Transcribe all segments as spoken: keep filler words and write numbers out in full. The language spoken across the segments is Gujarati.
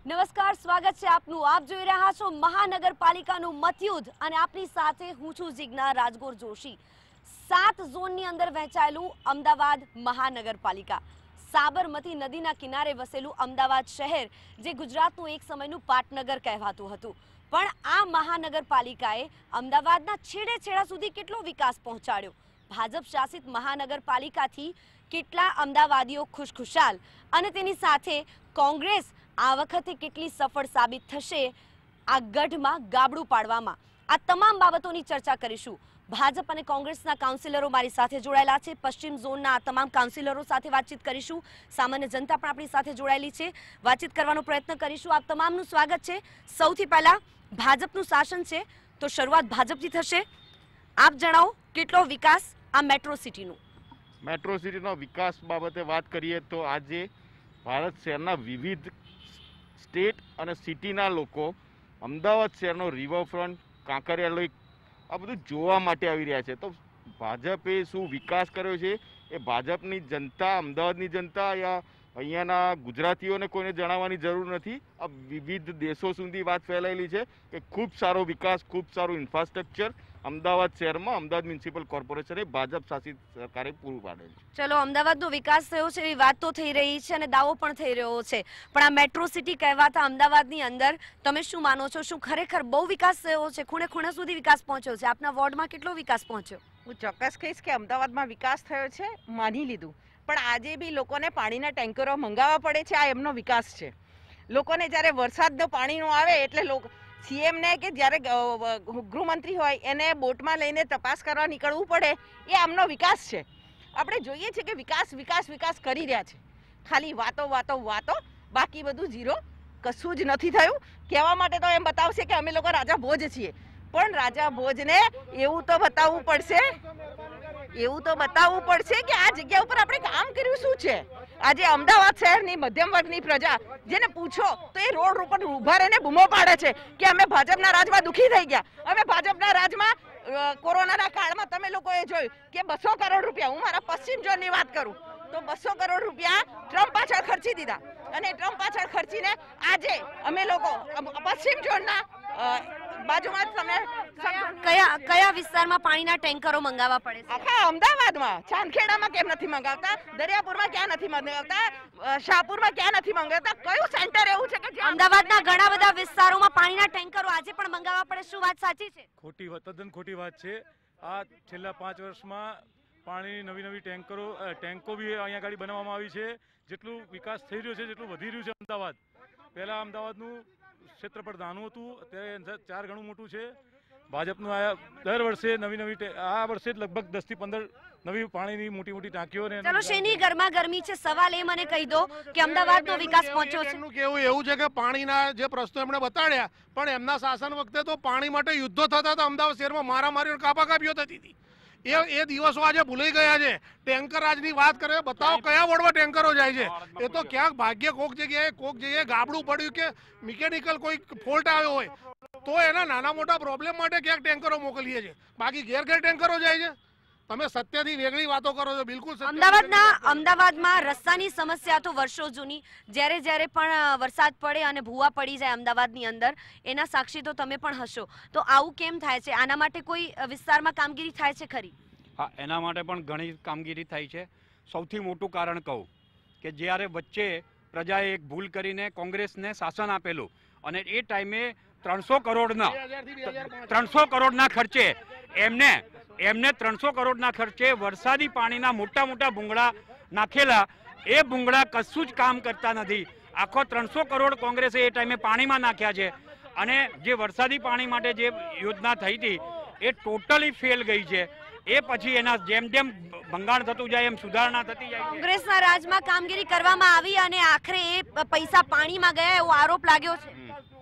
નમસ્કાર, સ્વાગત છે આપનું. આપ જોઈ રહ્યા છો મહાનગરપાલિકાનું મતયુદ્ધ અને આપની સાથે હું છું જિજ્ઞા રાજગોર જોશી. સાત ઝોનની અંદર વહેંચાયેલું અમદાવાદ મહાનગરપાલિકા, સાબરમતી નદીના કિનારે વસેલું અમદાવાદ શહેર જે ગુજરાતનું એક સમયનું પાટનગર કહેવાતું હતું, પણ આ મહાનગરપાલિકાએ અમદાવાદના છેડે છેડા સુધી કેટલો વિકાસ પહોંચાડ્યો. ભાજપ શાસિત મહાનગરપાલિકાથી કેટલા અમદાવાદીઓ ખુશખુશાલ અને તેની સાથે કોંગ્રેસ આ વખતે કેટલી સફળ સાબિત થશે આ ગઢમાં ગાબડું પાડવામાં, આ તમામ બાબતોની ચર્ચા કરીશું. ભાજપ અને કોંગ્રેસના કાઉન્સિલરો મારી સાથે જોડાયેલા છે. પશ્ચિમ ઝોનના આ તમામ કાઉન્સિલરો સાથે વાતચીત કરીશું. સામાન્ય જનતા પણ આપણી સાથે જોડાયેલી છે, વાતચીત કરવાનો પ્રયત્ન કરીશું. આપ તમામનું સ્વાગત છે. સૌથી પહેલા ભાજપનું શાસન છે તો શરૂઆત ભાજપથી થશે. આપ જણાવો, કેટલો વિકાસ આ મેટ્રો સિટીનું? મેટ્રો સિટીનો વિકાસ બાબતે વાત કરીએ તો આજે ભારત શહેરના વિવિધ સ્ટેટ અને સિટીના લોકો અમદાવાદ શહેરનો રિવરફ્રન્ટ, કાંકરિયા લેક આ બધું જોવા માટે આવી રહ્યા છે. તો ભાજપે શું વિકાસ કર્યો છે એ ભાજપની જનતા, અમદાવાદની જનતા યા અહીંયાના ગુજરાતીઓને કોઈને જણાવવાની જરૂર નથી. આ વિવિધ દેશો સુધી વાત ફેલાયેલી છે કે ખૂબ સારો વિકાસ, ખૂબ સારું ઇન્ફ્રાસ્ટ્રક્ચર અમદાવાદ શહેરમાં અમદાવાદ મ્યુનિસિપલ કોર્પોરેશને ભાજપ શાસિત સરકારે પૂરું પાડેલ છે. ચલો, અમદાવાદનો વિકાસ થયો છે એવી વાત તો થઈ રહી છે અને દાવો પણ થઈ રહ્યો છે, પણ આ મેટ્રો સિટી કહેવાતા અમદાવાદની અંદર તમે શું માનો છો? શું ખરેખર બહુ વિકાસ થયો છે? ખૂણે ખૂણે સુધી વિકાસ પહોંચ્યો છે? આપના વોર્ડમાં કેટલો વિકાસ પહોંચ્યો? હું ચોક્કસ કહીશ કે અમદાવાદમાં વિકાસ થયો છે, માની લીધું, પણ આજે બી લોકોને પાણીના ટેન્કરો મંગાવવા પડે છે. આ એમનો વિકાસ છે. લોકોને જ્યારે વરસાદનું પાણીનું આવે એટલે લોકો સીએમને કે જ્યારે ગૃહમંત્રી હોય એને બોટમાં લઈને તપાસ કરવા નીકળવું પડે, એ આમનો વિકાસ છે. આપણે જોઈએ છીએ કે વિકાસ વિકાસ વિકાસ કરી રહ્યા છે, ખાલી વાતો વાતો વાતો, બાકી બધું ઝીરો, કશું જ નથી થયું. કહેવા માટે તો એમ બતાવશે કે અમે લોકો રાજા ભોજ છીએ, પણ રાજા ભોજને એવું તો બતાવવું પડશે એવું તો બતાવવું પડશે કે આ જગ્યા ઉપર આપણે કામ કર્યું શું છે. આજે અમદાવાદ શહેરની મધ્યમ વર્ગની પ્રજા જેને પૂછો તો એ રોડ ઉપર ઉભા રહીને બૂમો પાડે છે કે અમે ભાજપના રાજમાં દુઃખી થઈ ગયા. અમે ભાજપના રાજમાં કોરોનાના કાળમાં તમે લોકોએ જોયું કે બસો કરોડ રૂપિયા, હું મારા પશ્ચિમ ઝોનની વાત કરું તો બસો કરોડ રૂપિયા ટ્રમ્પ પાછળ ખર્ચી દીધા, અને ટ્રમ્પ પાછળ ખર્ચીને આજે અમે લોકો પશ્ચિમ ઝોનના બાજુમાં તમે કયા કયા વિસ્તારમાં પાણીના ટેન્કરો મંગાવવા પડે છે? આખા અમદાવાદમાં. ચાંદખેડામાં કેમ નથી મંગાવતા? દરિયાપુરમાં ક્યાં નથી મંગાવતા? શાહપુરમાં ક્યાં નથી મંગાવતા? કયું સેન્ટર એવું છે કે અમદાવાદના ઘણા બધા વિસ્તારોમાં પાણીના ટેન્કરો આજે પણ મંગાવવા પડે? શું વાત સાચી છે? ખોટી, તદ્દન ખોટી વાત છે. આ છેલ્લા પાંચ વર્ષમાં પાણીની નવી નવી ટેન્કરો ટેન્કો બી અહીંયા ગાડી બનાવવામાં આવી છે. જેટલું વિકાસ થઈ રહ્યો છે, જેટલું વધી રહ્યું છે અમદાવાદ, પહેલાં અમદાવાદનું ક્ષેત્રફળ નાનું હતું, અત્યારે ચાર ગણું મોટું છે. ભાજપનું આ દર વર્ષે નવી નવી, આ વર્ષે લગભગ દસ થી પંદર નવી પાણીની મોટી મોટી ટાંકીઓ. ચલો, શેની ગરમા ગરમી છે? સવાલ એ મને કહી દો કે અમદાવાદનો વિકાસ પહોંચ્યો છે. કેવું એવું છે કે પાણીના જે પ્રશ્નો એમણે બતાડ્યા, પણ એમના શાસન વખતે તો પાણી માટે યુદ્ધો થતા હતા. અમદાવાદ શહેરમાં મારામારીઓ, કાપાકાપીઓ થતી હતી. એ એ દિવસો આજે ભૂલાઈ ગયા છે. ટેન્કર રાજની વાત કરે, બતાવો કયા વોર્ડમાં ટેન્કરો જાય છે? એ તો ક્યાંક ભાગ્ય કોક જગ્યાએ કોક જગ્યાએ ગાબડું પડ્યું કે મિકેનિકલ કોઈ ફોલ્ટ આવ્યો હોય તો એના નાના મોટા પ્રોબ્લેમ માટે ક્યાંક ટેન્કરો મોકલીએ છીએ, બાકી ઘેર ઘેર ટેન્કરો જાય છે. તમે સત્યથી વેગળી વાતો કરો છો. બિલકુલ અમદાવાદના અમદાવાદમાં રસ્તાની સમસ્યા તો વર્ષો જૂની, જ્યારે જ્યારે પણ વરસાદ પડે અને ભૂવા પડી જાય અમદાવાદની અંદર, એના સાક્ષી તો તમે પણ હશો. તો આવું કેમ થાય છે? આના માટે કોઈ વિસ્તારમાં કામગીરી થાય છે ખરી? હા, એના માટે પણ ઘણી કામગીરી થાય છે. સૌથી મોટું કારણ કહું કે જ્યારે વચ્ચે પ્રજાએ એક ભૂલ કરીને કોંગ્રેસને શાસન આપેલું અને એ ટાઈમે ત્રણસો કરોડના ત્રણસો કરોડના ખર્ચે એમને એમને ત્રણસો કરોડના ખર્ચે વરસાદી પાણીના મોટા મોટા ભૂંગળા નાખેલા. એ ભૂંગળા કશું જ કામ કરતા નથી. આખો ત્રણસો કરોડ કોંગ્રેસે એ ટાઈમે પાણીમાં નાખ્યા છે, અને જે વરસાદી પાણી માટે જે યોજના થઈ હતી એ ટોટલી ફેલ ગઈ છે. એ પછી એના જેમ જેમ ભંગાણ થતું જાય એમ સુધારણા થતી જાય. કોંગ્રેસના રાજમાં કામગીરી કરવામાં આવી અને આખરે એ પૈસા પાણીમાં ગયા એવો આરોપ લાગ્યો છે.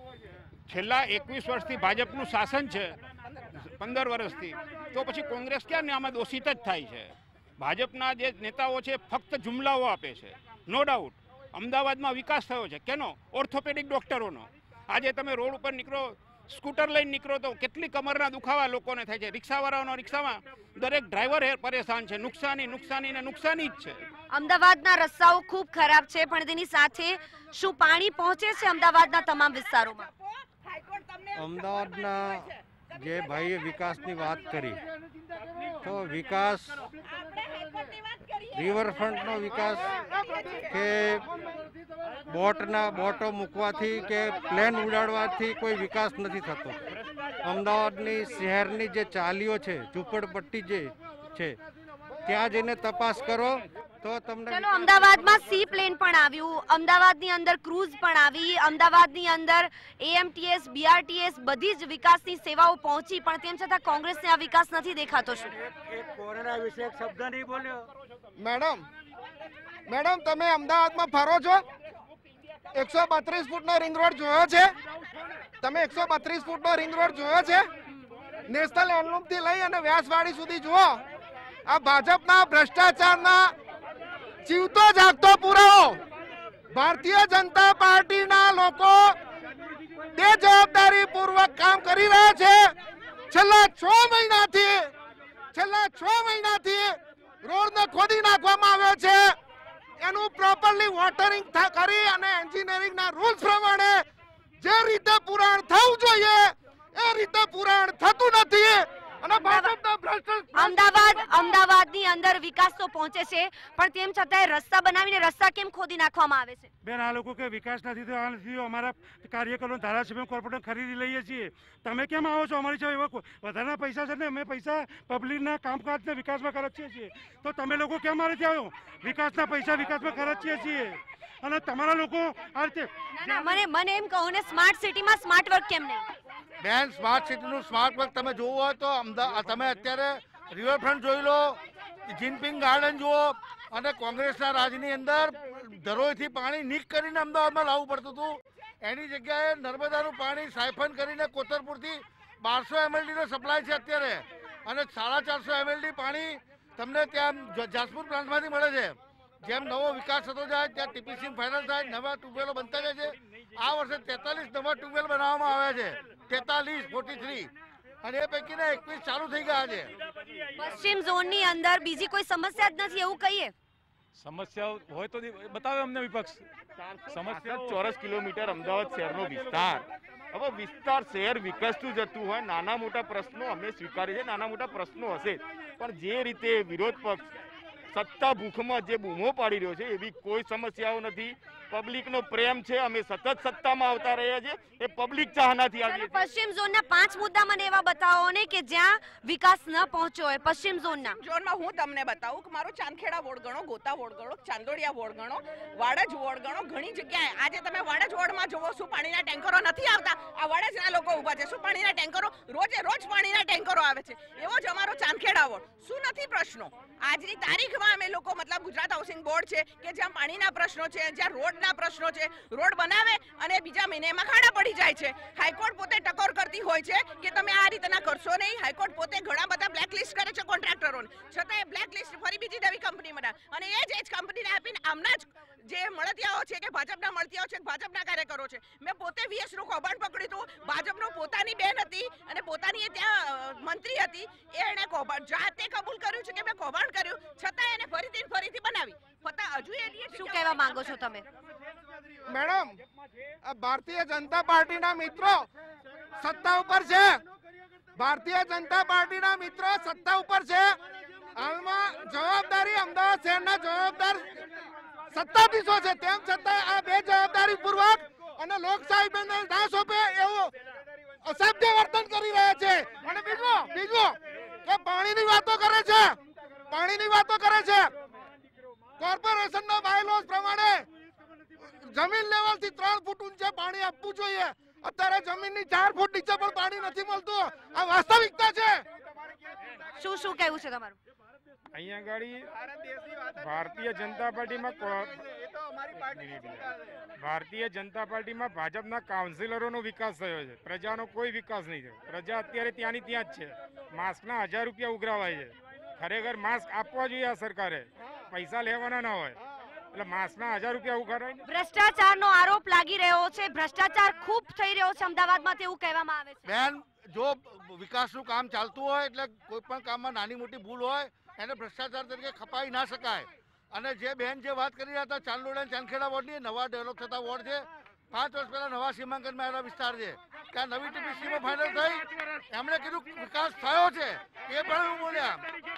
છેલ્લા એકવીસ વર્ષથી ભાજપનું શાસન છે, પંદર વર્ષથી, તો પછી કોંગ્રેસ ક્યાં આમાં દોષિત જ થાય છે? ભાજપના જે નેતાઓ છે ફક્ત જુમલાઓ આપે છે. નો ડાઉટ અમદાવાદમાં વિકાસ થયો છે. કેનો? ઓર્થોપેડિક ડોક્ટરોનો. આજે તમે રોડ ઉપર નીકળો, સ્કૂટર લઈને નીકળો તો કેટલી કમરના દુખાવા લોકોને થાય છે. રિક્ષાવાળાનો રિક્ષામાં દરેક ડ્રાઈવર પરેશાન છે. નુકસાની નુકસાની ને નુકસાની જ છે. અમદાવાદના રસ્તાઓ ખૂબ ખરાબ છે, પણ તેની સાથે શું પાણી પહોંચે છે અમદાવાદના તમામ વિસ્તારોમાં? અમદાવાદના જે ભાઈએ વિકાસની વાત કરી, તો વિકાસ રિવરફ્રન્ટનો વિકાસ કે બોટના બોટો મૂકવાથી કે પ્લેન ઉડાડવાથી કોઈ વિકાસ નથી થતો. અમદાવાદની શહેરની જે ચાલીઓ છે, ઝૂંપડપટ્ટી જે છે, ત્યાં જઈને તપાસ કરો તો તમને. ચલો, અમદાવાદમાં સી પ્લેન પણ આવ્યું, અમદાવાદની અંદર ક્રૂઝ પણ આવી, અમદાવાદની અંદર એએમટીએસ, બીઆરટીએસ બધી જ વિકાસની સેવાઓ પહોંચી, પણ તેમ છતાં કોંગ્રેસને આ વિકાસ નથી દેખાતો. શું કોરોના વિશે એક શબ્દ નહીં બોલ્યો? મેડમ મેડમ તમે અમદાવાદમાં ફરો છો? એકસો બત્રીસ ફૂટનો રિંગ રોડ જોયો છે? તમે એકસો બત્રીસ ફૂટનો રિંગ રોડ જોયો છે? નેશનલ હેન્ડલૂમ થી લઈ અને વ્યાસવાડી સુધી જુઓ. આ ભાજપના ભ્રષ્ટાચારના જીવતો જાગતો પુરાવો. ભારતીય જનતા પાર્ટીના લોકો તે જવાબદારી પૂર્વક કામ કરી રહ્યા છે. છેલ્લા છ મહિનાથી છેલ્લા છ મહિનાથી રોડને ખોદી નાખવામાં આવ્યો છે. એનું પ્રોપરલી વોટરિંગ કરી અને એન્જિનિયરિંગના રૂલ્સ પ્રમાણે જે રીતે પુરાણ થવું જોઈએ એ રીતે પુરાણ થતું નથી. અમદાવાદ અમદાવાદની અંદર વિકાસ તો પહોંચે છે, પણ તેમ છતાં રસ્તા બનાવીને રસ્તા કેમ ખોદી નાખવામાં આવે છે? બેન, આ લોકો કે વિકાસ નથી થયો, આ નથી થયો, અમારા કાર્યકરો ધારાસભ્ય કોર્પોરેટર ખરીદી લઈએ છીએ. તમે કેમ આવો છો અમારી સામે? એવા વધારાના પૈસા છે ને, અમે પૈસા પબ્લિકના કામકાજને વિકાસમાં ખર્ચીએ છીએ, તો તમે લોકો કેમ મારે ત્યાં આવ્યો? વિકાસના પૈસા વિકાસમાં ખર્ચીએ છીએ અને તમારા લોકો આ રીતે. મને મને એમ કહો ને, સ્માર્ટ સિટીમાં સ્માર્ટ વર્ક કેમ નહીં? બેન, સ્માર્ટ સિટીનું સ્માર્ટ વર્ક તમે જોવું હોય તો અમદાવાદ તમે અત્યારે રિવરફ્રન્ટ જોઈ લો, જિનપિંગ ગાર્ડન જુઓ, અને કોંગ્રેસના રાજની અંદર ધરોઈથી પાણી નીક કરીને અમદાવાદમાં લાવવું પડતું હતું. એની જગ્યાએ નર્મદાનું પાણી સાયફન કરીને કોતરપુરથી બારસો એમએલડીનો સપ્લાય છે અત્યારે, અને સાડા ચારસો એમએલડી પાણી તમને ત્યાં જાસપુર પ્લાન્ટમાંથી મળે છે. જેમ નવો વિકાસ થતો જાય ત્યાં ટીપીસી ફાઇનલ થાય, નવા ટ્યુબવેલો બનતા જાય છે. આ વર્ષે તેતાલીસ નવા ટ્યુબવેલ બનાવવામાં આવ્યા છે, તેતાલીસ ફોર્ટી થ્રી, અને એ પૈકીના એકવીસ ચાલુ થઈ ગયા છે. પશ્ચિમ ઝોનની અંદર બીજી કોઈ સમસ્યા જ નથી એવું કહીએ? સમસ્યાઓ હોય તો બતાવે અમને વિપક્ષ. સમસ્યા ચોરસ કિલોમીટર અમદાવાદ શહેરનો વિસ્તાર. હવે વિસ્તાર શહેર વિકસતું જતું હોય, નાના મોટા પ્રશ્નો અમે સ્વીકારીએ છીએ, નાના મોટા પ્રશ્નો હશે, પણ જે રીતે વિરોધ પક્ષ સત્તા ભૂખમાં જે બૂમો પાડી રહ્યો છે એવી કોઈ સમસ્યાઓ નથી. પબ્લિકનો પ્રેમ છે, અમે સતત સત્તામાં આવતા રહ્યા છીએ, એ પબ્લિક ચાહનાથી આવીએ છીએ. પશ્ચિમ ઝોનના પાંચ મુદ્દા મને એવા બતાવો ને કે જ્યાં વિકાસ ન પહોંચ્યો હોય. પશ્ચિમ ઝોનના ઝોનમાં હું તમને બતાવું કે મારો ચાંદખેડા વોર્ડ ગણો, ગોતા વોર્ડ ગણો, ચાંદોડિયા વોર્ડ ગણો, વાડજ વોર્ડ ગણો, ઘણી જગ્યાએ આજે તમે વાડજ વોર્ડમાં જોવો શું પાણીના ટેન્કરો નથી આવતા. આ વાડજના લોકો ઊભા છે, શું પાણીના ટેન્કરો રોજે રોજ પાણીના ટેન્કરો આવે છે. એવો જ અમારો ચાંદખેડા વોર્ડ. શું નથી પ્રશ્નો? આજની તારીખમાં અમે લોકો મતલબ ગુજરાત હાઉસિંગ બોર્ડ છે કે જ્યાં પાણીના પ્રશ્નો છે, જ્યાં રોડના પ્રશ્નો છે, રોડ બનાવે અને બીજા મહિને એમાં ખાડા પડી જાય છે. હાઈકોર્ટ પોતે ટકોર કરતી હોય છે કે તમે આ રીતના કરશો નહીં. હાઈકોર્ટ પોતે ઘણા બધા બ્લેકલિસ્ટ કરે છે કોન્ટ્રાક્ટરોને, છતાં એ બ્લેકલિસ્ટ ફરી બીજી નવી કંપનીમાં, અને એ જ એ જ કંપનીને આપીને આમના જ જે મળતિયાઓ છે કે ભાજપના મળતિયાઓ છે, ભાજપના કાર્યકરો છે. મેં પોતે વીએસ નું કૌભાંડ પકડ્યું હતું. ભાજપનો પોતાની બેન હતી અને પોતાની એ ત્યાં મંત્રી હતી, એ એને કૌભાંડ જાતે કબૂલ કર્યું છે કે મેં કૌભાંડ કર્યું, છતાં એને ફરીથી ફરીથી બનાવી. પતા હજુ એ શું કહેવા માંગો છો તમે? મેડમ, ભારતીય જનતા પાર્ટીના મિત્રો સત્તા ઉપર છે. ભારતીય જનતા પાર્ટીના મિત્રો સત્તા ઉપર છે. હાલમાં જવાબદારી અમદાવાદ શહેરના જવાબદાર સત્તાધીશો છે, તેમ છતાં આ બે જવાબદારી પૂર્વક અને લોકશાહી ના સોંપે એવું અસભ્ય વર્તન કરી રહ્યા છે. અને બીજું બીજું કે પાણીની વાતો કરે છે, પાણીની વાતો કરે છે. કોર્પોરેશનના બાયલોઝ પ્રમાણે જમીન લેવલ થી ત્રણ ફૂટ ઊંચે પાણી આપવું જોઈએ. અત્યારે જમીનની ચાર ફૂટ નીચે પણ પાણી નથી મળતું. આ વાસ્તવિકતા છે. શું શું કહેવું છે તમારું? અહીંયા ગાડી ભારતીય જનતા પાર્ટીમાં ભારતીય જનતા પાર્ટીમાં ભાજપના કાઉન્સિલરોનો વિકાસ થયો છે, પ્રજાનો કોઈ વિકાસ નહીં થયો. પ્રજા અત્યારે ત્યાંની ત્યાં જ છે. માસ્કના હજાર રૂપિયા ઉઘરાવાય છે. ખરેખર માસ્ક આપવા જોઈએ આ સરકારે, પૈસા લેવાના ના હોય. એટલે માસના હજાર રૂપિયા ઉઘરાય. ભ્રષ્ટાચારનો આરોપ લાગી રહ્યો છે, ભ્રષ્ટાચાર ખૂબ થઈ રહ્યો છે અમદાવાદમાં તેવું કહેવામાં આવે છે. બેન, જો વિકાસનું કામ ચાલતું હોય એટલે કોઈ પણ કામમાં નાની મોટી ભૂલ હોય એને ભ્રષ્ટાચાર તરીકે ખપાઈ ના શકાય. અને જે બેન જે વાત કરી રહ્યા હતા ચાંદોડા અને ચાંદખેડા વોર્ડની નવા ડેવલપ થતા વોર્ડ છે, પાંચ વર્ષ પહેલા નવા સીમાંકનમાં આવેલા વિસ્તાર છે કે આ નવી ટીપીસીમાં ફાઇનલ થઈ, એમણે કીધું વિકાસ થયો છે એ પણ હું બોલ્યા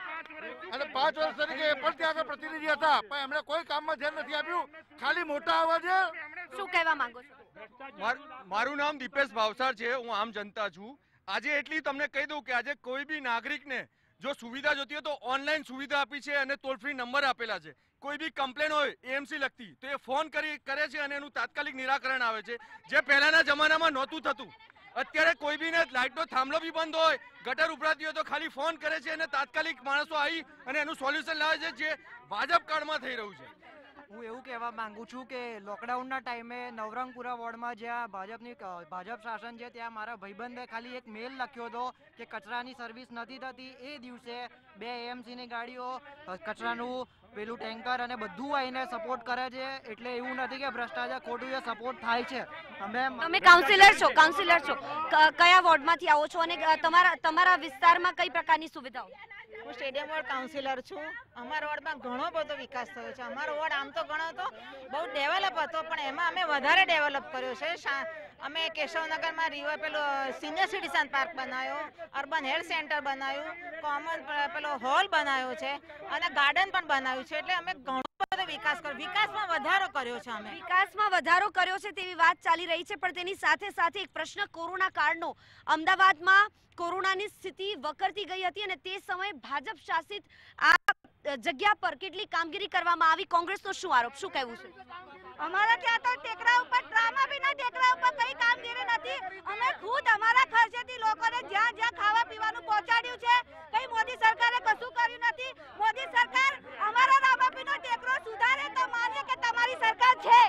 અને પાંચ વર્ષ તરીકે એ પણ ત્યાં આગળ પ્રતિનિધિ હતા, પણ એમણે કોઈ કામમાં ધ્યાન નથી આપ્યું, ખાલી મોટા અવાજે. શું કહેવા માંગો છો? મારું નામ દીપેશ ભાવસાર છે, હું આમ જનતા છું. આજે એટલી તમને કહી દઉં કે આજે કોઈ બી નાગરિકને જો સુવિધા જોતી હોય તો ઓનલાઈન સુવિધા આપી છે અને ટોલ ફ્રી નંબર આપેલા છે. કોઈ બી કમ્પ્લેન હોય એએમસી લગતી તો એ ફોન કરી કરે છે અને એનું તાત્કાલિક નિરાકરણ આવે છે, જે પહેલાના જમાનામાં નહોતું થતું. અત્યારે કોઈ બી ને લાઇટનો થાંભલો બી બંધ હોય, ગટર ઉભરાતી હોય તો ખાલી ફોન કરે છે અને તાત્કાલિક માણસો આવી અને એનું સોલ્યુશન લાવે છે, જે ભાજપ કાળમાં થઈ રહ્યું છે. હું એવું કહેવા માંગુ છું કે લોકડાઉનના ટાઈમે નવરંગપુરા વોર્ડમાં જ્યાં ભાજપની ભાજપ શાસન છે ત્યાં મારા ભાઈબંધે ખાલી એક મેલ લખ્યો હતો કે કચરાની સર્વિસ નથી થતી. એ દિવસે બે એએમસીની ગાડીઓ કચરાનું પેલું ટેન્કર અને બધું આવીને સપોર્ટ કરે છે, એટલે એવું નથી કે ભ્રષ્ટાચાર ખોટું એ સપોર્ટ થાય છે. અમે તમે કાઉન્સિલર છો, કાઉન્સિલર છો, કયા વોર્ડમાંથી આવો છો અને તમારા તમારા વિસ્તારમાં કઈ પ્રકારની સુવિધાઓ? હું સ્ટેડિયમ વોર્ડ કાઉન્સિલર છું. અમારા વોર્ડમાં ઘણો બધો વિકાસ થયો છે. અમારો વોર્ડ આમ તો ઘણો તો બહુ ડેવલપ હતો, પણ એમાં અમે વધારે ડેવલપ કર્યો છે. અમે કેશવનગરમાં રિવર પેલો સિનિયર સિટીઝન પાર્ક બનાવ્યો, અર્બન હેલ્થ સેન્ટર બનાવ્યું, કોમન પેલો હોલ બનાવ્યો છે અને ગાર્ડન પણ બનાવ્યું છે. એટલે અમે ઘણો બધો વિકાસ કર્યો, વિકાસમાં વધારો કર્યો છે. અમે વિકાસમાં વધારો કર્યો છે તેવી વાત ચાલી રહી છે, પણ તેની સાથે સાથે એક પ્રશ્ન કોરોના કાળનો. અમદાવાદમાં કોરોનાની સ્થિતિ વકરતી ગઈ હતી અને તે સમયે ભાજપ શાસિત આ જગ્યા પર કેટલી કામગીરી કરવામાં આવી. કોંગ્રેસનો શું આરોપ, શું કહેવું છે? અમારા ત્યાં તો ટેકરા ઉપર ડ્રામા બી ટેકરા ઉપર કઈ કામગીરી નથી. અમે ખુદ અમારા ખર્ચેથી લોકોને જ્યાં જ્યાં ખાવા પીવાનું પહોંચાડ્યું છે, કઈ મોદી સરકારે કશું કર્યું નથી. મોદી સરકાર અમારા રામાપીનો ટેકરો સુધારે તો માનીએ કે તમારી સરકાર છે.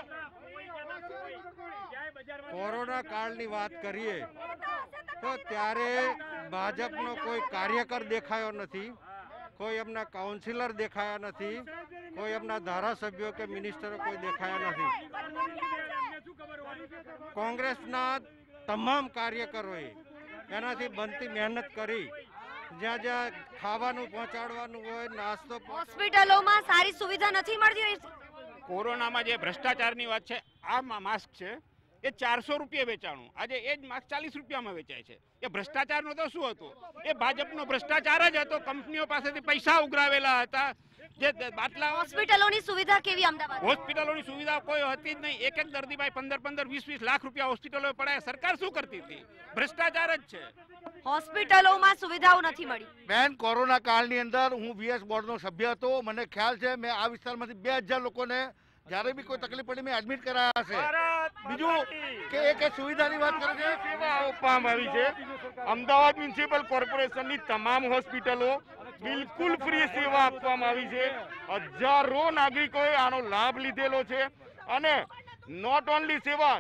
કોરોના કાળની વાત કરીએ તો ત્યારે ભાજપનો કોઈ કાર્યકર દેખાયો નથી, કોઈ એમના કાઉન્સિલર દેખાયા નથી, કોઈ એમના ધારાસભ્યો કે મિનિસ્ટરો કોઈ દેખાયા નથી. કોંગ્રેસના તમામ કાર્યકરોએ એનાથી બનતી મહેનત કરી, જ્યાં જ્યાં ખાવાનું પહોંચાડવાનું હોય, નાસ્તો. હોસ્પિટલોમાં સારી સુવિધા નથી મળતી રહી. કોરોનામાં જે ભ્રષ્ટાચારની વાત છે, આ માસ્ક છે એ ચારસો રૂપિયા વેચાણું, આજે એ જ માસ્ક ચાલીસ રૂપિયામાં વેચાય છે. એ ભ્રષ્ટાચારનો તો શું હતું? એ ભાજપનો ભ્રષ્ટાચાર જ હતો. કંપનીઓ પાસેથી પૈસા ઉઘરાવેલા હતા. જે બાટલા હોસ્પિટલોની સુવિધા કેવી અમદાવાદ? હોસ્પિટલોની સુવિધા કોઈ હતી જ નહીં. એક એક દર્દી ભાઈ પંદર પંદર વીસ વીસ લાખ રૂપિયા હોસ્પિટલો પડાય. સરકાર શું કરતી હતી? ભ્રષ્ટાચાર જ છે. હોસ્પિટલોમાં સુવિધાઓ નથી મળી. બેન, કોરોના કાળની અંદર હું વીએસ બોર્ડનો સભ્ય હતો. મને ખ્યાલ છે મેં આ વિસ્તારમાંથી બે હજાર લોકોને જ્યારે બી કોઈ તકલીફ પડી મેં એડમિટ કરાયા છે. બીજું કે એક સુવિધાની વાત કરે છે, સેવા આપવામાં આવી છે. અમદાવાદ મ્યુનિસિપલ કોર્પોરેશનની તમામ હોસ્પિટલો બિલકુલ ફ્રી સેવા આપવામાં આવી છે. હજારો નાગરિકોએ આનો લાભ લીધેલો છે અને નોટ ઓનલી સેવા,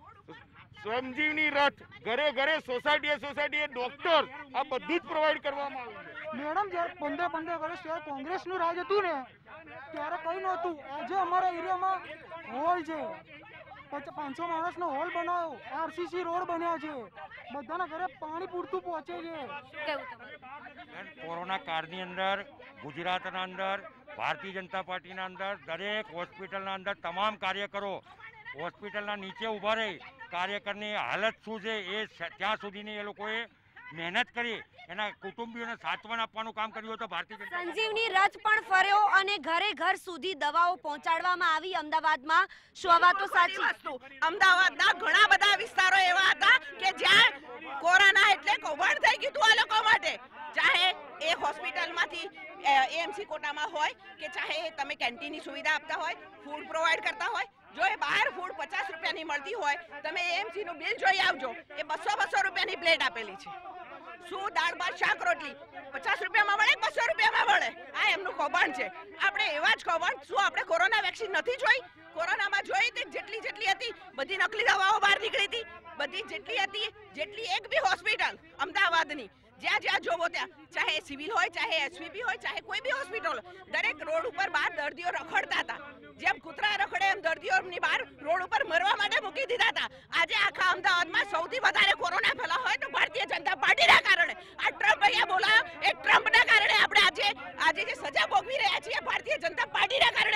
સંજીવની રથ ઘરે ઘરે, સોસાયટીએ સોસાયટીએ ડોક્ટર, આ બધું જ પ્રોવાઈડ કરવામાં આવ્યું છે. મેડમ, જ્યારે પંદર પંદર વર્ષ ત્યારે કોંગ્રેસનું રાજ હતું ને ત્યારે કઈ નહોતું. આજે અમારા એરિયામાં હોલ છે, પાંચસો માણસનો હોલ બનાવ્યો, આરસીસી રોડ બન્યા છે, બધાના ઘરે પાણી પૂરતું પહોંચે છે. કોરોના કાળની અંદર ગુજરાતના અંદર ભારતીય જનતા પાર્ટીના અંદર દરેક હોસ્પિટલના અંદર તમામ કાર્યકરો હોસ્પિટલના નીચે ઊભા રહી કાર્યકરની હાલત શું છે એ ત્યાં સુધીની એ લોકોએ મહેનત કરી, એના કુટુંબીઓને સાંત્વન આપવાનું કામ કર્યું હતું. ભારતીય જનતા સંજીવની રથ પણ ફર્યો અને ઘરે ઘર સુધી દવાઓ પહોંચાડવામાં આવી અમદાવાદમાં. શું આ વાતો સાચી? અમદાવાદના ઘણા બધા વિસ્તારો એવા હતા કે જ્યાં કોરોના એટલે કૌભાંડ થઈ ગયું હતું આ લોકો માટે. ચાહે એ હોસ્પિટલમાંથી એએમસી કોટામાં હોય કે ચાહે તમે કેન્ટીનની સુવિધા આપતા હોય, ફૂડ પ્રોવાઈડ કરતા હોય. જો એ બહાર ફૂડ પચાસ રૂપિયાની મળતી હોય, તમે એએમસી નું બિલ જોઈ આવજો, એ બસો બસો રૂપિયાની પ્લેટ આપેલી છે. શું દાળ ભાત શાક રોટલી પચાસ રૂપિયામાં મળે, બસો રૂપિયામાં મળે? આ એમનું કૌભાંડ છે. આપણે એવા જ કૌભાંડ, શું આપણે કોરોના વેક્સિન નથી જોઈ? કોરોનામાં જોઈ તે જેટલી જેટલી હતી બધી નકલી દવાઓ બહાર નીકળી હતી. બધી જેટલી હતી જેટલી એક બી હોસ્પિટલ અમદાવાદની જ્યાં જ્યાં જોવો ત્યાં, ચાહે સિવિલ હોય, ચાહે એસવીપી હોય, ચાહે કોઈ બી હોસ્પિટલ, દરેક રોડ ઉપર બહાર દર્દીઓ રખડતા હતા. જેમ કૂતરા રખડે એમ દર્દીઓની બહાર રોડ ઉપર મરવા માટે મૂકી દીધા હતા. આજે આખા અમદાવાદમાં સૌથી વધારે કોરોના ફેલા હોય તો ભારતીય જનતા પાર્ટીના કારણે. આ ટ્રમ્પ અહીંયા બોલાયો, એ ટ્રમ્પના કારણે આપણે આજે આજે જે સજા ભોગવી રહ્યા છીએ ભારતીય જનતા પાર્ટીના કારણે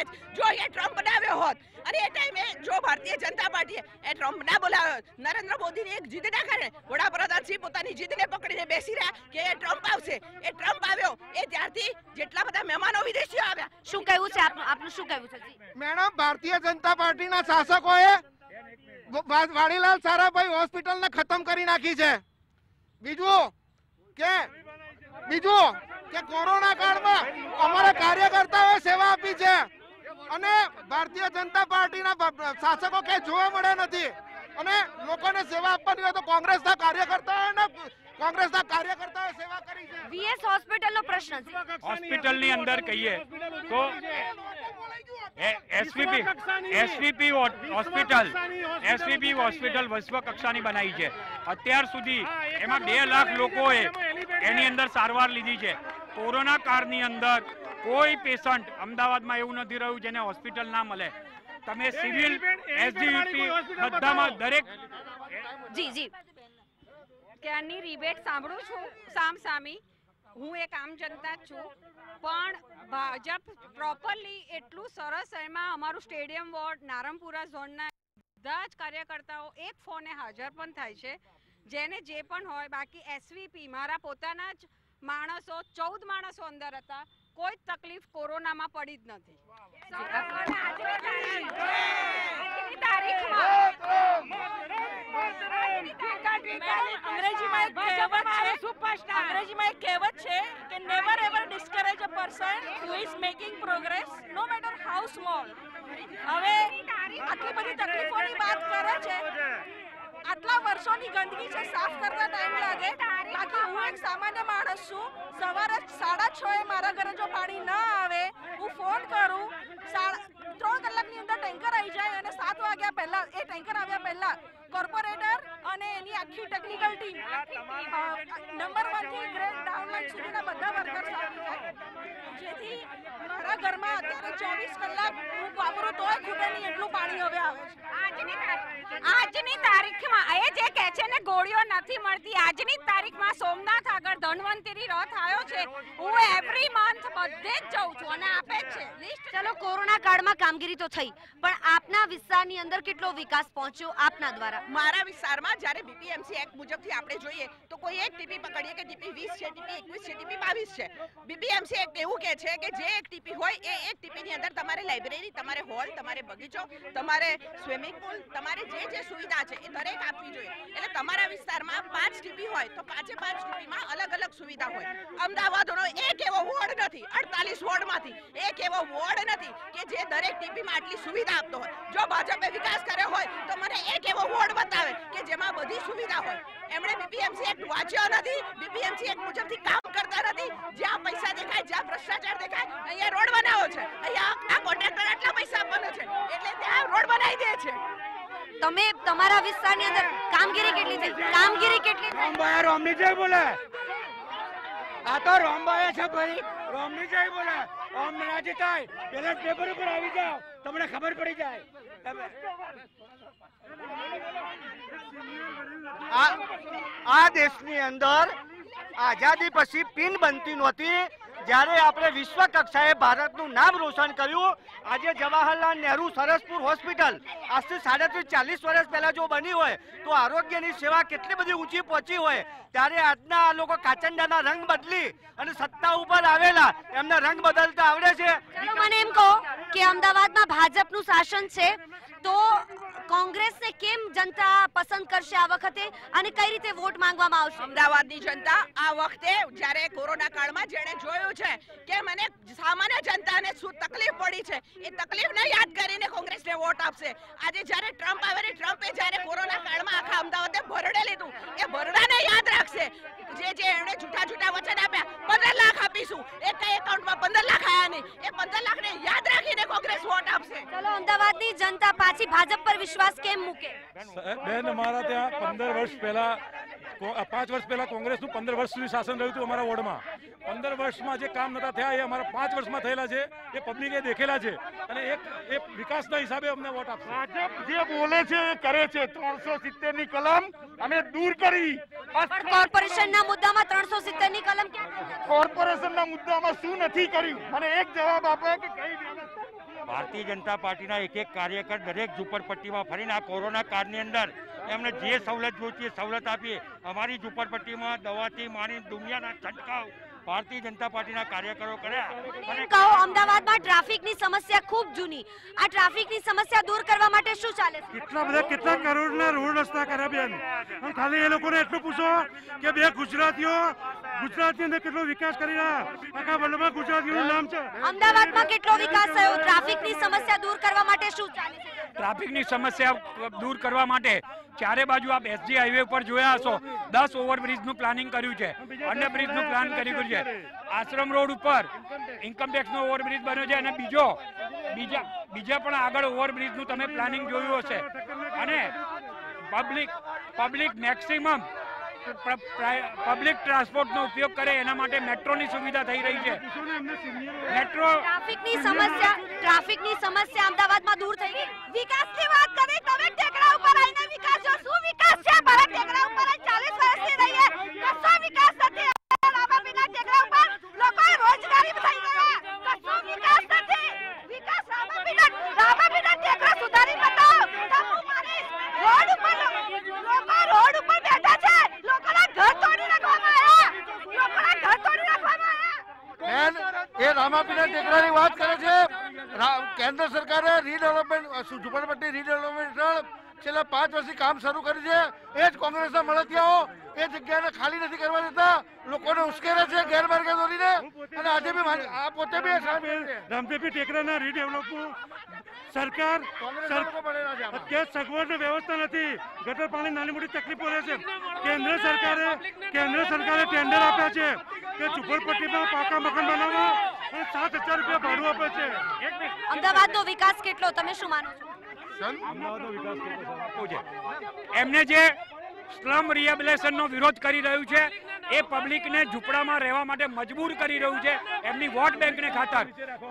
કદાચ જો અહીંયા ટ્રમ્પ બનાવ્યો હોત અને એ ટાઈમે જો ભારતીય જનતા પાર્ટીએ એ ટ્રમ્પ ના બોલાવ્યો નરેન્દ્ર મોદીની એક જીદ ના કારણે વડાપ્રધાનશ્રી પોતાની જીદને પકડીને બેસી રહ્યા કે એ ટ્રમ્પ આવશે એ ટ્રમ્પ આવ્યો એ ત્યારથી જેટલા બધા મહેમાનો વિદેશીઓ આવ્યા. શું કહેવું છે આપનું આપનું શું કહેવું છે જી? મેડમ, ભારતીય જનતા પાર્ટીના શાસકોએ વાડીલાલ સારાભાઈ હોસ્પિટલને ખતમ કરી નાખી છે. બીજું કે બીજું કે કોરોના કાળમાં અમારા કાર્યકર્તાઓએ સેવા આપી છે અને ભારતીય જનતા પાર્ટીના શાસકો કે જોવા મળે નથી અને લોકોને સેવા આપવાની હોય તો કોંગ્રેસના કાર્યકર્તાઓને કોંગ્રેસના કાર્યકર્તાઓએ સેવા કરી છે. વીએસ હોસ્પિટલનો પ્રશ્ન છે. હોસ્પિટલની અંદર કહીએ તો SVP SVP hospital SVP hospital વિશ્વ કક્ષાની બનાવી છે. અત્યાર સુધી એમાં બે લાખ લોકોએ એની અંદર સારવાર લીધી છે. કોરોના કાળની અંદર કોઈ પેશન્ટ અમદાવાદમાં એવું નથી રહ્યું જેને હોસ્પિટલ ના મળે. તમે સિવિલ એસજીવીપી બધામાં દરેક જી જી ક્યારની રિબેટ સાંભળું છું સામ સામી. હું એક આમ જનતા જ છું પણ ભાજપ પ્રોપરલી એટલું સરસ એમાં અમારું સ્ટેડિયમ વોર્ડ નારણપુરા ઝોનના બધા જ કાર્યકર્તાઓ એક ફોને હાજર પણ થાય છે જેને જે પણ હોય. બાકી એસવીપી મારા પોતાના જ માણસો ચૌદ માણસો અંદર હતા. કોઈ તકલીફ કોરોનામાં પડી જ નથી. અંગ્રેજીમાં એક કહેવત છે કે never ever discourage a person who is making progress no matter how small. હવે આટલી બધી તકલીફોની વાત કરે છે, આટલા વર્ષોની ગંદકી છે સાફ કરતા ટાઈમ લાગે. બાકી હું એક સામાન્ય માણસ છું. સવારે સાડા છ એ મારા ઘરે જો પાણી ન આવે હું ફોન કરું, ત્રણ કલાકની અંદર ટેન્કર આવી જાય અને સાત વાગ્યા પહેલા એ ટેન્કર આવ્યા પહેલા કોર્પોરેટર અને એની આખી ટેકનિકલ ટીમ નંબર વન થી ગ્રેડ ડાઉનલાઇન સુધીના બધા વર્કર્સ આવી જાય જેથી મારા ઘરમાં અત્યારે ચોવીસ કલાક હું વાપરું તોય ખૂટે નહીં એટલું પાણી હવે આવે છે. આજની તારીખમાં એ જે કહે છે ને ગોળીઓ નથી મળતી, આજની તારીખમાં સોમનાથ આગળ ધન્વંતરી રથ આવ્યો છે. હું એવરી મંથ બધે જ જાઉં છું અને આપે જ છે લિસ્ટ. ચલો કોરોના કાળમાં કામગીરી તો થઈ પણ આપના વિસ્તારની અંદર કેટલો વિકાસ પહોંચ્યો આપના દ્વારા? મારા વિસ્તારમાં જ્યારે બીપીએમસી એક્ટ મુજબથી આપણે જોઈએ તો કોઈ એક ટીપી પકડીએ કે ટીપી વીસ છે, ટીપી એકવીસ છે, ટીપી બાવીસ છે. બીપીએમસી એક્ટ એવું કહે છે કે જે એક ટીપી હોય એ એક ટીપીની અંદર તમારે લાઇબ્રેરી, તમારે હોલ, તમારે બગીચો, તમારે સ્વિમિંગ પુલ, તમારે જે જે સુવિધા છે એ દરેક આપવી જોઈએ. એટલે તમારા વિસ્તારમાં પાંચ ટીપી હોય તો પાંચે પાંચ ટીપીમાં અલગ અલગ સુવિધા હોય. અમદાવાદનો એક એવો વોર્ડ નથી, અડતાલીસ વોર્ડમાંથી એક એવો વોર્ડ નથી કે જે દરેક ટીપીમાં આટલી સુવિધા આપતો હોય. જો ભાજપે વિકાસ કર્યો હોય તો મને એક એવો વોર્ડ બતાવે કે જેમાં બધી સુવિધા હોય. એમણે બીપીએમસી એક્ટ વાંચ્યો નથી, બીપીએમસી એક્ટ મુજબથી કામ કરતા નથી. જ્યાં પૈસા દેખાય, જ્યાં ભ્રષ્ટાચાર દેખાય, અહીંયા રોડ બનાવો છે, અહીંયા આ કોન્ટ્રાક્ટર આટલા પૈસા આપવાનો છે એટલે ત્યાં રોડ બનાવી દે છે. તમે તમારા વિસ્તારની અંદર કામગીરી કેટલી થઈ? કામગીરી કેટલી થઈ? રોમભાઈ રોમની જય બોલે. આ તો રોમભાઈ છે ભાઈ, રોમની જય બોલે. ઓમ નાજી થાય પેલા પેપર ઉપર આવી જાઓ, તમને ખબર પડી જાય. આ દેશની અંદર આઝાદી પછી પિન બનતી નહોતી. જ્યારે આપણે વિશ્વ કક્ષાએ ભારતનું નામ રોશન કર્યું, આજે જવાહરલાલ નહેરુ સરસપુર હોસ્પિટલ આજથી સાડત્રીસ ચાલીસ વર્ષ પહેલા જો બની હોય તો આરોગ્યની સેવા કેટલી બધી ઊંચી પહોંચી હોય. ત્યારે આજના આ લોકો કાચંડાના રંગ બદલી અને સત્તા ઉપર આવેલા એમને રંગ બદલતા આવડે છે. મને એમ કહો કે અમદાવાદમાં ભાજપનું શાસન છે તો કોંગ્રેસને કેમ જનતા પસંદ કરશે આ વખતે અને કઈ રીતે વોટ માંગવામાં આવશે? અમદાવાદની જનતા આ વખતે જ્યારે કોરોના કાળમાં જેણે જોયું છે કે મને સામાન્ય જનતાને શું તકલીફ પડી છે એ તકલીફને યાદ કરીને કોંગ્રેસને વોટ આપશે. આજે જ્યારે ટ્રમ્પ આવે ને ટ્રમ્પે જ્યારે કોરોના કાળમાં આખા અમદાવાદને ભરડે લીધું એ ભરડાને યાદ રાખશે. જે જે એમણે જૂઠા જૂઠા વચન આપ્યા, પંદર લાખ આપીશું, એક એકાઉન્ટમાં પંદર લાખ આયા નહીં, એ પંદર લાખને યાદ રાખીને કોંગ્રેસ વોટ આપશે. ચલો અમદાવાદની જનતા પાછી ભાજપ પર વિશ્વાસ કેમ મૂકે? બેન, અમારા ત્યાં પંદર વર્ષ પહેલા પાંચ વર્ષ પહેલા કોંગ્રેસનું પંદર વર્ષ સુધી શાસન રહ્યું હતું અમારા વોર્ડમાં. પંદર વર્ષમાં જે કામ નતા થયા એ અમારા પાંચ વર્ષમાં થયેલા છે, એ પબ્લિકે દેખેલા છે અને એક એ વિકાસના હિસાબે અમને વોટ આપશે. ભાજપ જે બોલે છે એ કરે છે. ત્રણસો સિત્તેર ની કલમ અમે દૂર કરી. પણ કોર્પોરેશનના મુદ્દામાં ત્રણસો સિત્તેર ની કલમ ક્યાં? કોર્પોરેશનના મુદ્દામાં શું નથી કર્યું? મને એક જવાબ આપો કે કઈ વ્યવસ્થા ભારતીય જનતા પાર્ટીના એક એક કાર્યકર દરેક ઝૂંપડપટ્ટીમાં ફરીને આ કોરોના કાળની અંદર એમને જે સવલત જોઈતી સવલત આપીએ. અમારી ઝૂંપડપટ્ટીમાં દવાથી માની દુનિયાના છંટકાવ ભારતીય જનતા પાર્ટીના કાર્યકરો કર્યા. એમ કહો, અમદાવાદમાં ટ્રાફિકની સમસ્યા ખૂબ જૂની. આ ટ્રાફિકની સમસ્યા દૂર કરવા માટે શું ચાલે છે? કેટલા બધા કેટલા કરોડના રોડ રસ્તા કર્યા બેન. અને ખાલી એ લોકોને એટલું પૂછો કે બે ગુજરાતીઓ ગુજરાતની અંદર કેટલો વિકાસ કરી રહ્યા. આખા વર્લ્ડમાં ગુજરાતીઓનું નામ છે. અમદાવાદમાં કેટલો વિકાસ થયો? ટ્રાફિકની સમસ્યા દૂર કરવા માટે શું ચાલે છે? ટ્રાફિકની સમસ્યા દૂર કરવા માટે ચારે બાજુ આપ એસજી હાઈવે પર જોયા હશો, દસ ઓવરબ્રિજનું પ્લાનિંગ કર્યું છે, અંડરબ્રિજનું પ્લાન કર્યું છે. આશ્રમ રોડ ઉપર ઇન્કમટેક્સનો ઓવરબ્રિજ બન્યો છે અને બીજો બીજા બીજા પણ આગળ ઓવરબ્રિજનું તમે પ્લાનિંગ જોયું હશે. અને પબ્લિક પબ્લિક મેક્સિમમ પબ્લિક ટ્રાન્સપોર્ટનો ઉપયોગ કરે એના માટે મેટ્રોની સુવિધા થઈ રહી છે. મેટ્રો ટ્રાફિકની સમસ્યા ટ્રાફિકની સમસ્યા અમદાવાદમાં દૂર થઈ ગઈ. વિકાસની વાત કરી તમે ટેકરા ઉપર આવીને વિકાસ જો શું વિકાસ છે? ભરત ટેકરા ઉપર ચાલીસ વર્ષથી રહીએ, કશો વિકાસ નથી. રામાપીરના ટેકરા ઉપર લોકો રોજગારી થઈ ગયા, કશો વિકાસ નથી. વિકાસ રામાપીરના રામાપીરના ટેકરા સુધારી બતાવો. તમુ મારીશ રોડ ઉપર લોકો રોડ ઉપર બેઠા છે, લોકોના ઘર તોડી નાખવામાં આવ્યા, લોકોના ઘર તોડી નાખવામાં આવ્યા. બેન, એ રામાપીના ટેકરાની વાત કરે છે. કેન્દ્ર સરકારે રીડેવલપમેન્ટ ઝુંપડપટ્ટી રીડેવલપમેન્ટ છેલ્લા પાંચ વર્ષથી કામ શરૂ કર્યું છે. એ જ કોંગ્રેસના મળતિયાઓ એ જગ્યાને ખાલી નથી કરવા દેતા, લોકોને ઉશ્કેરે છે ગેરમાર્ગે દોરીને. અને આજે બી આ પોતે બી રામદેવપીર ટેકરાના રીડેવલપનું સરકાર અત્યારે સગવડની વ્યવસ્થા નથી. ગટર પાણી નાની મોટી તકલીફો રહે છે. કેન્દ્ર સરકારે કેન્દ્ર સરકારે ટેન્ડર આપ્યા છે કે ઝુંપડપટ્ટીમાં પાકા મકાન બનાવવા અને સાત હજાર રૂપિયા ભાડું આપે છે. અમદાવાદનો વિકાસ કેટલો, તમે શું માનો છો? અમદાવાદનો વિકાસ કેટલો છે? એમને જે સ્લમ રિહેબિલિટેશનનો વિરોધ કરી રહ્યું છે એ પબ્લિકને ઝૂંપડામાં રહેવા માટે મજબૂર કરી રહ્યું છે એમની વોટ બેંકને ખાતર.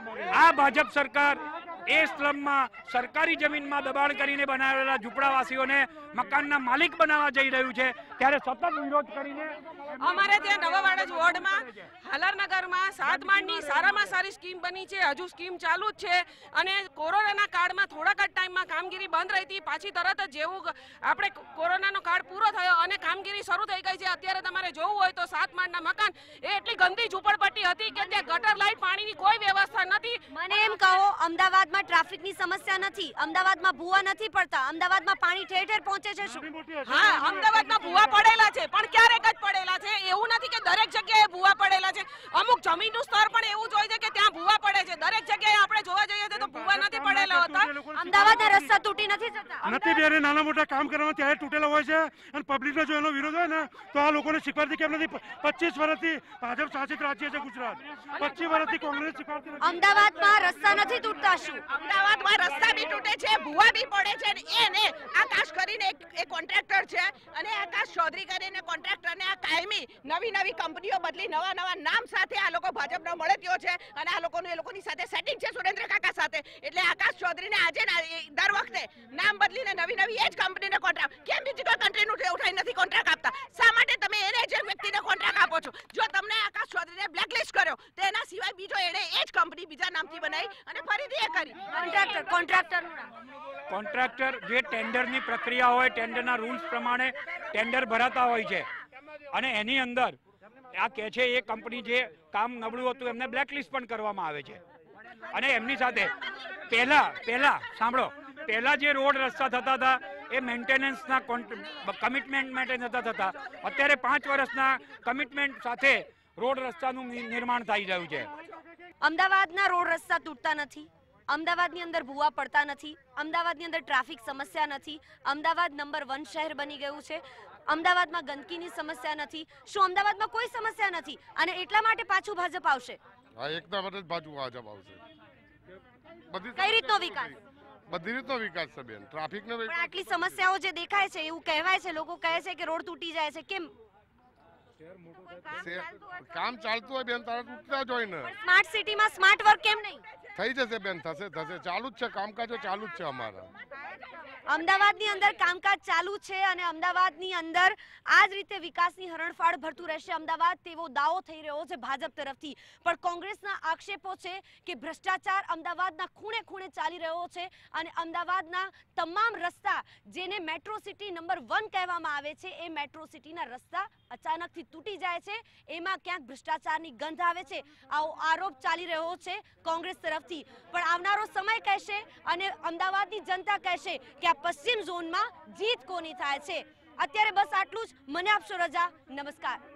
આ ભાજપ સરકાર એ સ્લમમાં સરકારી જમીનમાં દબાણ કરીને બનાવેલા ઝૂંપડાવાસીઓને મકાનના માલિક બનાવવા જઈ રહ્યું છે, ત્યારે સતત વિરોધ કરીને અમારે ત્યાં નવાવાડા વોર્ડમાં હાલરનગરમાં સાત માળની સારામાં સારી સ્કીમ બની છે. હજુ સ્કીમ ચાલુ જ છે અને કોરોનાના કાળમાં થોડાક જ ટાઈમમાં કામગીરી બંધ રહી હતી. પાછી તરત જ જેવું આપણે કોરોનાનો કાળ પૂરો થયો અને કામગીરી શરૂ થઈ ગઈ છે. અત્યારે તમારે જોવું હોય તો સાત માળના મકાન એ એટલી ગંદી ઝૂંપડપટ્ટી હતી કે ત્યાં ગટર લાઈટ પાણીની કોઈ વ્યવસ્થા નથી. મને એમ કહો, અમદાવાદમાં ટ્રાફિકની સમસ્યા નથી, અમદાવાદમાં ભૂવા નથી પડતા, અમદાવાદમાં પાણી ઠેર ઠેર પહોંચે છે શું? હા, અમદાવાદમાં ભૂવા પડેલા છે પણ ક્યારેક જ પડેલા છે. એવું નથી કે દરેક જગ્યાએ ભૂવા પડેલા છે. અમુક જમીનનું સ્તર પણ એવું જ હોય છે કે ત્યાં ભૂવા પડે છે. દરેક જગ્યાએ આપણે જોવા જઈએ તો ભૂવા નથી પડેલા હોતા. અમદાવાદના રસ્તા તૂટી નથી જતા નથી બેરે. નાના મોટા કામ કરવામાં ત્યારે તૂટેલા હોય છે અને પબ્લિકનો જો એનો વિરોધ હોય ને તો આ લોકોને સ્વીકારતી કેમ નથી? પચીસ વર્ષથી ભાજપ શાસિત રાજ્ય છે ગુજરાત, પચીસ વર્ષથી કોંગ્રેસ સ્વીકારતી નથી. અમદાવાદમાં રસ્તા નથી તૂટતા શું? અમદાવાદમાં રસ્તા બી તૂટે છે, ભૂવા બી પડે છે. એને આકાશ કરીને એક કોન્ટ્રાક્ટર છે અને આકાશ ચૌધરી કરીને કોન્ટ્રાક્ટરને આ કાયમી નવી નવી કંપનીઓ બદલી નવા નવા નામ સાથે આ લોકો ભાજપનો મળતિયો છે અને આ લોકોનું એ લોકોની સાથે સેટિંગ છે સુરેન્દ્ર કાકા સાથે. એટલે આકાશ ચૌધરીને આજે દર વખતે નામ બદલીને નવી નવી એ જ કંપનીને કોન્ટ્રાક્ટ, કેમ બીજી કોઈ કન્ટ્રીનું ઉઠાઈ નથી કોન્ટ્રાક્ટ આપતા? શા માટે તમે એને જ વ્યક્તિને કોન્ટ્રાક્ટ આપો છો? જો તમને આકાશ ચૌધરીને બ્લેકલિસ્ટ કર્યો તો એના સિવાય બીજો એને એ જ કંપની બીજા નામથી બનાવી અને ફરીથી એ કરી. કોન્ટ્રાક્ટર કોન્ટ્રાક્ટર કોન્ટ્રાક્ટર જે ટેન્ડરની પ્રક્રિયા હોય, ટેન્ડરના રૂલ્સ પ્રમાણે ટેન્ડર ભરાતા હોય છે અને એની અંદર આ કહે છે એ કંપની જે કામ નબળું હતું એમને બ્લેકલિસ્ટ પણ કરવામાં આવે છે. અને એમની સાથે પહેલા પહેલા સાંભળો પહેલા જે રોડ રસ્તા થતા હતા એ મેન્ટેનન્સના કમિટમેન્ટ માટે નતા થતા. અત્યારે પાંચ વર્ષના કમિટમેન્ટ સાથે રોડ રસ્તાનું નિર્માણ થઈ રહ્યું છે. અમદાવાદના રોડ રસ્તા તૂટતા નથી, અમદાવાદની અંદર ભૂવા પડતા નથી, અમદાવાદની અંદર ટ્રાફિક સમસ્યા નથી, અમદાવાદ નંબર વન શહેર બની ગયું છે, અમદાવાદમાં ગંદકીની સમસ્યા નથી. શું અમદાવાદમાં કોઈ સમસ્યા નથી અને એટલા માટે પાછું ભાજપ આવશે? હા, એકદમ માટે જ પાછું ભાજપ આવશે. કઈ રીતનો વિકાસ? બધી રીતનો વિકાસ છે બેન. ટ્રાફિકનો પણ આટલી સમસ્યાઓ જે દેખાય છે એવું કહેવાય છે, લોકો કહે છે કે રોડ તૂટી જાય છે, કેમ? કામ ચાલતું હોય બેન તારે તૂટતા જ હોય ને. સ્માર્ટ સિટીમાં સ્માર્ટ વર્ક કેમ નહીં? થઈ જશે બેન, થશે થશે ચાલુ જ છે, કામકાજો ચાલુ જ છે અમારા. અમદાવાદની અંદર કામકાજ ચાલુ છે અને અમદાવાદની અંદર આ જ રીતે વિકાસની હરણફાળ ભરતું રહેશે અમદાવાદ તેવો દાવો થઈ રહ્યો છે ભાજપ તરફથી, પણ કોંગ્રેસના આક્ષેપો છે કે ભ્રષ્ટાચાર અમદાવાદના ખૂણે ખૂણે ચાલી રહ્યો છે અને અમદાવાદના તમામ રસ્તા જેને મેટ્રો સિટી નંબર વન કહેવામાં આવે છે એ મેટ્રો સિટીના રસ્તા અચાનકથી તૂટી જાય છે, એમાં ક્યાંક ભ્રષ્ટાચારની ગંધ આવે છે, આવો આરોપ ચાલી રહ્યો છે કોંગ્રેસ તરફથી। પણ આવનારો સમય કહેશે અને અમદાવાદની જનતા કહેશે કે આ પશ્ચિમ ઝોનમાં જીત કોની થાય છે। અત્યારે બસ આટલું જ, મને આપશો રજા, નમસ્કાર।